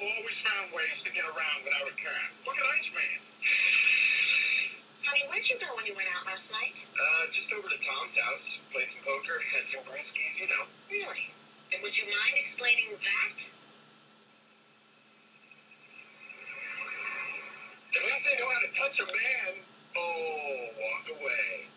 always found ways to get around without a cab. Look at Iceman. Honey, where'd you go when you went out last night? Just over to Tom's house. Played some poker, had some brewskis, you know. Really? And would you mind explaining that? At least they know how to touch a man. Oh, walk away.